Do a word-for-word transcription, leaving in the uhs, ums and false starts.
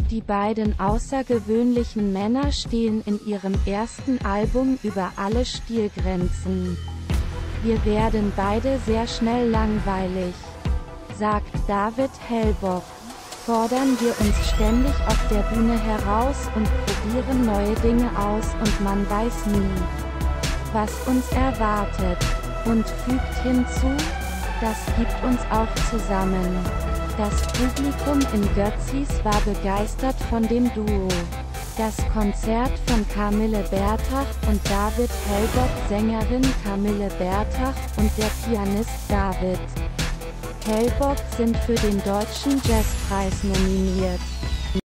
Die beiden außergewöhnlichen Männer stehen in ihrem ersten Album über alle Stilgrenzen. Wir werden beide sehr schnell langweilig, sagt David Hellbock. Fordern wir uns ständig auf der Bühne heraus und probieren neue Dinge aus und man weiß nie, was uns erwartet. Und fügt hinzu, das gibt uns auch zusammen. Das Publikum in Götzis war begeistert von dem Duo. Das Konzert von Camille Bertach und David Hellbock, Sängerin Camille Bertach und der Pianist David Hellbock sind für den Deutschen Jazzpreis nominiert.